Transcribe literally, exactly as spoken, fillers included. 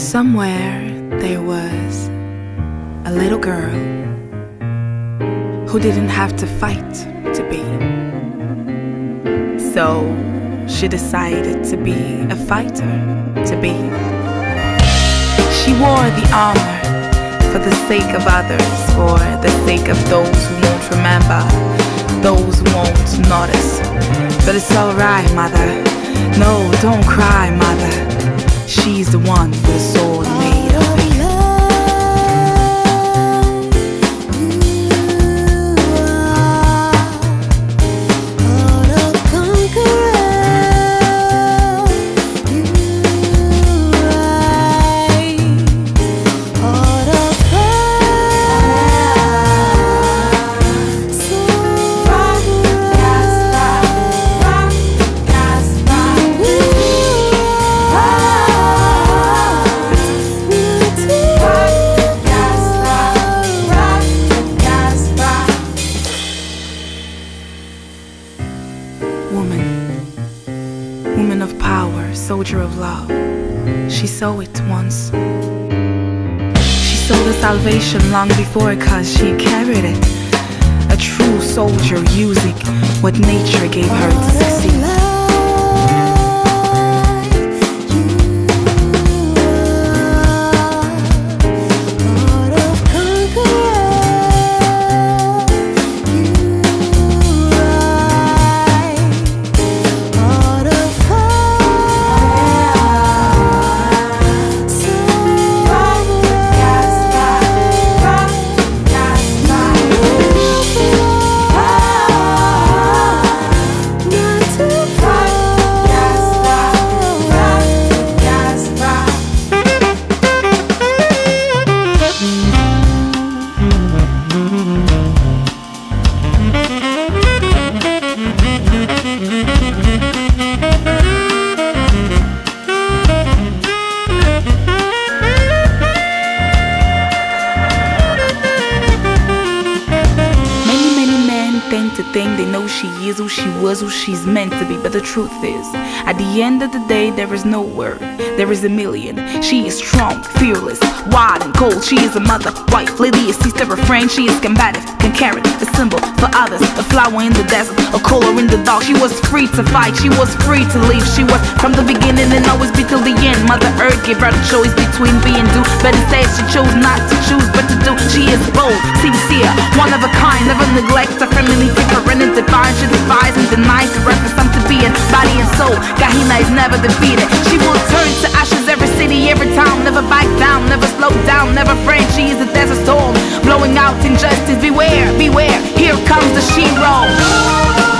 Somewhere there was a little girl who didn't have to fight to be. So she decided to be a fighter to be. She wore the armor for the sake of others, for the sake of those who won't remember, those who won't notice. But it's alright, mother. No, don't cry, mother. She's the one with a sword made of it. Woman, woman of power, soldier of love. She saw it once. She saw the salvation long before, cause she carried it. A true soldier using what nature gave her to succeed. To think they know she is who she was, who she's meant to be. But the truth is, at the end of the day, there is no word, there is a million. She is strong, fearless, wild and cold. She is a mother, wife, lady, a sister, a friend. She is combative, can carry a symbol for others, a flower in the desert, a color in the dark. She was free to fight, she was free to live. She was from the beginning and always be till the end. Mother Earth gave her the choice between be and do, but instead she chose not to choose but to do. She is bold, sincere, one of a kind, never neglects her family, different and divine. She defies and denies the reference to being body and soul. Gehenna is never defeated. She will turn to ashes every city, every town. Never back down, never slow down, never friend. She is a desert storm, blowing out injustice. Beware, beware, here comes the she-roll.